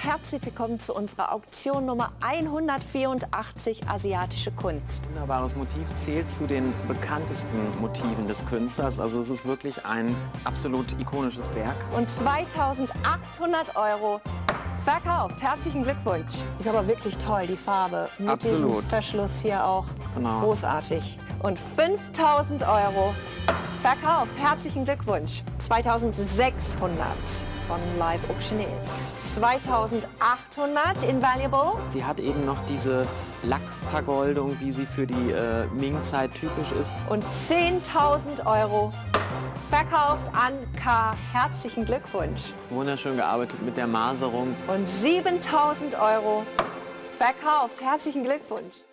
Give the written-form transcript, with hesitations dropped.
Herzlich willkommen zu unserer Auktion Nummer 184 Asiatische Kunst. Wunderbares Motiv zählt zu den bekanntesten Motiven des Künstlers. Also es ist wirklich ein absolut ikonisches Werk. Und 2.800 € verkauft. Herzlichen Glückwunsch. Ist aber wirklich toll, die Farbe. Mit Absolut. diesem Verschluss hier auch. Genau. Großartig. Und 5.000 € verkauft. Herzlichen Glückwunsch. 2.600 von Live Auctioneers. 2.800 Invaluable. Sie hat eben noch diese Lackvergoldung, wie sie für die Ming-Zeit typisch ist. Und 10.000 € verkauft an K. Herzlichen Glückwunsch. Wunderschön gearbeitet mit der Maserung. Und 7.000 € verkauft. Herzlichen Glückwunsch.